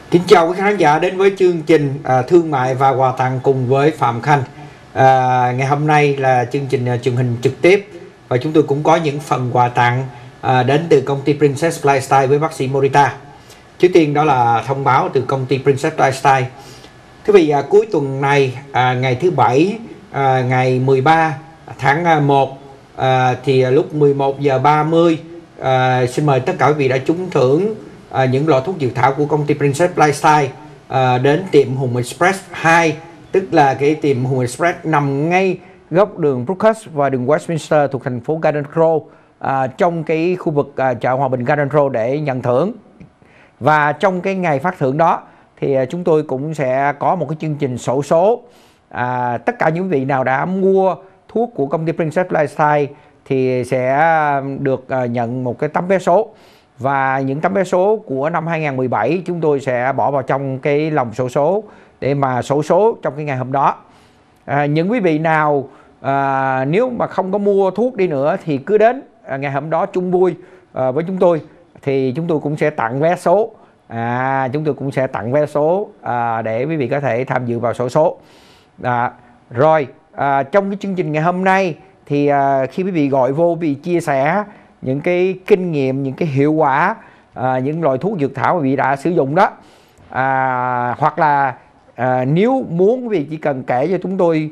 Kính chào quý khán giả đến với chương trình Thương mại và quà tặng cùng với Phạm Khanh. Ngày hôm nay là chương trình truyền hình trực tiếp và chúng tôi cũng có những phần quà tặng đến từ công ty Princess Lifestyle với bác sĩ Morita. Trước tiên đó là thông báo từ công ty Princess Lifestyle. Thưa quý vị, cuối tuần này ngày thứ Bảy, ngày 13 tháng 1 thì lúc 11 giờ 30 xin mời tất cả quý vị đã trúng thưởng những lọ thuốc dược thảo của công ty Princess Lifestyle đến tiệm Hùng Express 2, tức là cái tiệm Hùng Express nằm ngay góc đường Brookhurst và đường Westminster thuộc thành phố Garden Grove, trong cái khu vực chợ Hòa Bình Garden Road để nhận thưởng. Và trong cái ngày phát thưởng đó thì chúng tôi cũng sẽ có một cái chương trình xổ số. Tất cả những quý vị nào đã mua thuốc của công ty Princess Lifestyle thì sẽ được nhận một cái tấm vé số. Và những tấm vé số của năm 2017 chúng tôi sẽ bỏ vào trong cái lồng xổ số để mà xổ số trong cái ngày hôm đó. Những quý vị nào nếu mà không có mua thuốc đi nữa thì cứ đến ngày hôm đó chung vui với chúng tôi thì chúng tôi cũng sẽ tặng vé số. Chúng tôi cũng sẽ tặng vé số để quý vị có thể tham dự vào xổ số. Trong cái chương trình ngày hôm nay thì khi quý vị gọi vô, quý vị chia sẻ những cái kinh nghiệm, những cái hiệu quả, những loại thuốc dược thảo quý vị đã sử dụng đó, hoặc là nếu muốn quý vị chỉ cần kể cho chúng tôi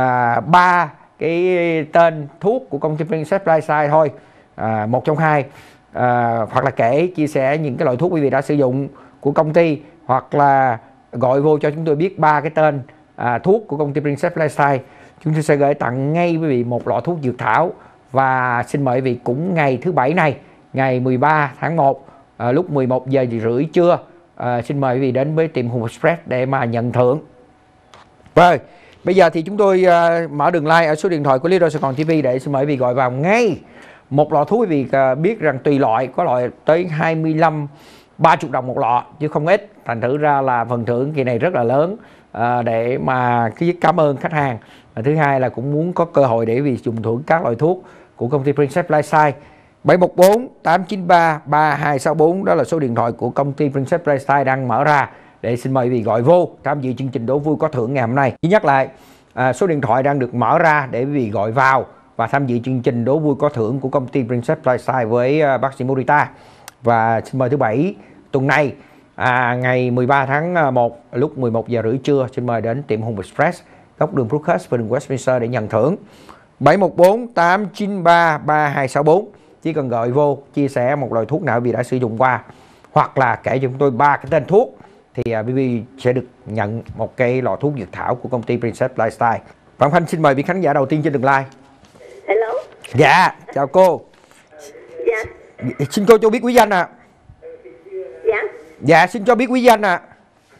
3 cái tên thuốc của công ty Princess Lifestyle thôi, một trong hai, hoặc là chia sẻ những cái loại thuốc quý vị đã sử dụng của công ty, hoặc là gọi vô cho chúng tôi biết 3 cái tên thuốc của công ty Princess Lifestyle, chúng tôi sẽ gửi tặng ngay quý vị một lọ thuốc dược thảo. Và xin mời quý vị cũng ngày thứ Bảy này, ngày 13 tháng 1 lúc 11 giờ rưỡi trưa, xin mời quý vị đến với tiệm Hùng Express để mà nhận thưởng. Rồi, bây giờ thì chúng tôi mở đường line ở số điện thoại của Little Sài Gòn TV để xin mời quý vị gọi vào ngay một lọ thuốc. Quý vị biết rằng tùy loại, có loại tới 25-30 đồng một lọ chứ không ít, thành thử ra là phần thưởng kỳ này rất là lớn, để mà cảm ơn khách hàng. Thứ hai là cũng muốn có cơ hội để vì dùng thưởng các loại thuốc của công ty Princess Lifestyle. 714 893 3264 đó là số điện thoại của công ty Princess Lifestyle đang mở ra để xin mời quý vị gọi vô tham dự chương trình đố vui có thưởng ngày hôm nay. Chỉ nhắc lại, số điện thoại đang được mở ra để quý vị gọi vào và tham dự chương trình đố vui có thưởng của công ty Princess Lifestyle với bác sĩ Morita. Và xin mời thứ Bảy tuần này, ngày 13 tháng 1 lúc 11 giờ rưỡi trưa, xin mời đến tiệm Hùng Express góc đường Brookhurst và đường Westminster để nhận thưởng. 714 893 3264. Chỉ cần gọi vô chia sẻ một loại thuốc nào quý vị đã sử dụng qua, hoặc là kể cho chúng tôi 3 cái tên thuốc, thì quý vị sẽ được nhận một cái lọ thuốc dược thảo của công ty Princess Lifestyle. Phạm Khanh xin mời vị khán giả đầu tiên trên đường line. Hello. Dạ, chào cô. Dạ. Xin cô cho biết quý danh ạ. Dạ. Dạ, xin cho biết quý danh ạ.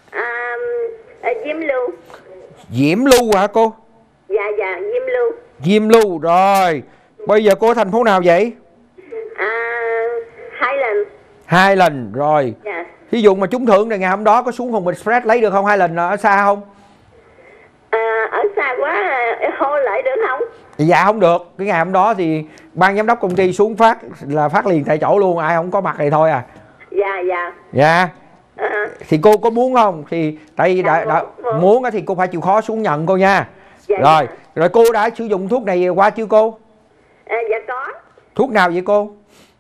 Diễm Lưu. Diễm Lưu hả cô? Dạ, Diễm Lưu. Diễm Lưu, rồi. Bây giờ cô ở thành phố nào vậy? Highland, rồi. Dạ. Ví dụ mà trúng thưởng này ngày hôm đó có xuống Hùng Express lấy được không? Highland ở xa không? Ở xa quá, hô lại được không? Dạ không được. Cái ngày hôm đó thì ban giám đốc công ty xuống phát liền tại chỗ luôn, ai không có mặt thì thôi à. Dạ. Thì cô có muốn không? Thì tại vì muốn thì cô phải chịu khó xuống nhận cô nha. Rồi cô đã sử dụng thuốc này qua chưa cô? Dạ có. Thuốc nào vậy cô?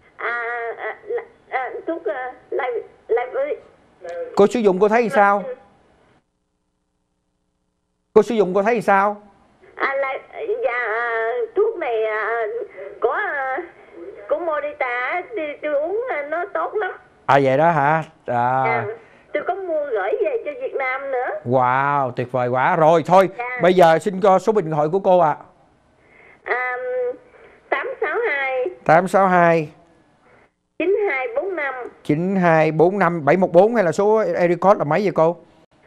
Thuốc cô sử dụng cô thấy sao? Cô sử dụng cô thấy sao? Thuốc này của Morita tôi uống nó tốt lắm. Vậy đó hả? Tôi có mua gửi về cho Việt Nam nữa. Wow, tuyệt vời quá. Rồi thôi, bây giờ xin cho số điện thoại của cô ạ. 862 9245 714 hay là số area code là mấy vậy cô?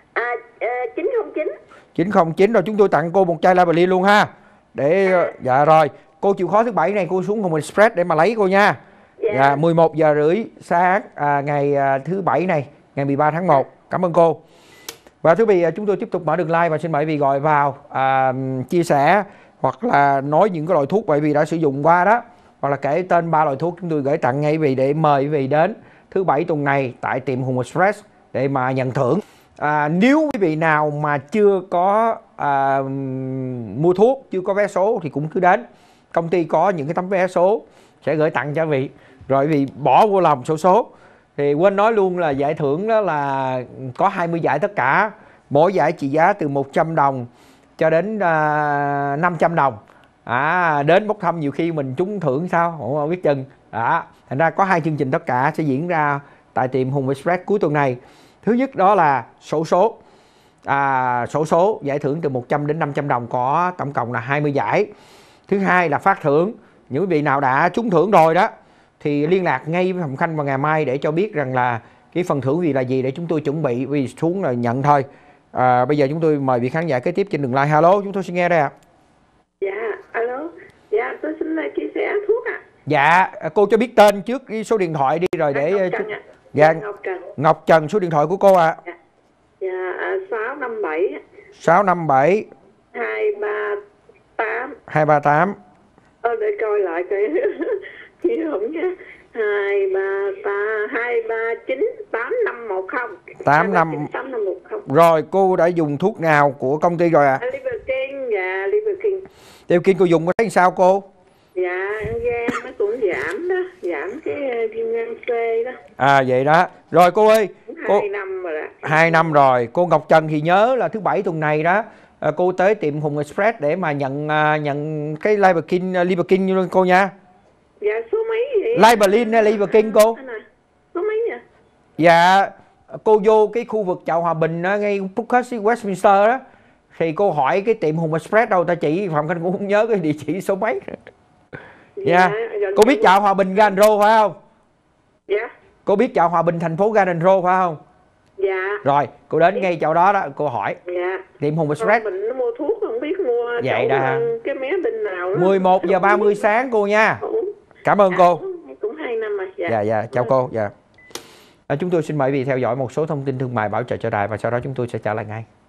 909 rồi chúng tôi tặng cô một chai Lavalin luôn ha. Để dạ rồi, cô chịu khó thứ Bảy này cô xuống Hùng Express để mà lấy cô nha. Dạ, 11 giờ rưỡi sáng ngày thứ Bảy này, ngày 13 tháng 1. Cảm ơn cô. Và thưa quý vị, chúng tôi tiếp tục mở đường line và xin mời quý vị gọi vào chia sẻ hoặc là nói những cái loại thuốc quý vị đã sử dụng qua đó, hoặc là kể tên 3 loại thuốc chúng tôi gửi tặng ngay quý vị để mời quý vị đến thứ Bảy tuần này tại tiệm Hùng Express để mà nhận thưởng. Nếu quý vị nào mà chưa có mua thuốc, chưa có vé số thì cũng cứ đến. Công ty có những cái tấm vé số sẽ gửi tặng cho quý vị. Rồi quý vị bỏ vô lòng xổ số. Thì quên nói luôn là giải thưởng đó là có 20 giải tất cả. Mỗi giải trị giá từ 100 đồng cho đến 500 đồng. Đến bốc thăm nhiều khi mình trúng thưởng sao không biết chừng. Thành ra có 2 chương trình tất cả sẽ diễn ra tại tiệm Hùng Express cuối tuần này. Thứ nhất đó là xổ số. Xổ số giải thưởng từ 100 đến 500 đồng, có tổng cộng là 20 giải. Thứ hai là phát thưởng. Những quý vị nào đã trúng thưởng rồi đó thì liên lạc ngay với Hồng Khanh vào ngày mai để cho biết rằng là cái phần thưởng gì là gì để chúng tôi chuẩn bị vì xuống là nhận thôi. Bây giờ chúng tôi mời vị khán giả kế tiếp trên đường line. Hello, chúng tôi xin nghe đây ạ. Dạ, alo. Dạ, tôi xin chia sẻ thuốc ạ. Dạ, cô cho biết tên trước, số điện thoại đi rồi để Ngọc Trần ạ. Dạ, Ngọc Trần. Ngọc Trần, số điện thoại của cô ạ. Dạ, 657 657 238 238. Để coi lại coi chị không nha. 239 8510 8510. Rồi cô đã dùng thuốc nào của công ty rồi ạ? Liverking, dạ Liverking. Liverking cô dùng có thấy sao cô? Dạ, gan nó cũng giảm đó, giảm cái viêm gan C đó. Vậy đó. Rồi cô ơi, 2 năm rồi đó. 2 năm rồi. Cô Ngọc Trần thì nhớ là thứ Bảy tuần này đó, cô tới tiệm Hùng Express để mà nhận cái Liverking luôn cô nha. Dạ, số mấy vậy? Liverlin hay Liverking cô? Số mấy vậy? Dạ, cô vô cái khu vực chợ Hòa Bình đó, ngay Bookhurst Westminster đó, thì cô hỏi cái tiệm Hùng Express đâu ta chỉ, Phạm Khanh cũng không nhớ cái địa chỉ số mấy. Dạ. Cô biết chợ Hòa Bình Garden Road phải không? Dạ. Cô biết chợ Hòa Bình thành phố Garden Road phải không? Dạ. Rồi, cô đến ngay chỗ đó đó, cô hỏi. Dạ. Tiệm Hùng Express. Mình nó mua thuốc không biết mua vậy đó. Cái mé bên nào đó. 11 giờ 30 sáng cô nha. Cảm ơn cô. Cũng 2 năm rồi. Dạ, chào cô. Dạ. Chúng tôi xin mời quý vị theo dõi một số thông tin thương mại bảo trợ cho đài và sau đó chúng tôi sẽ trả lời ngay.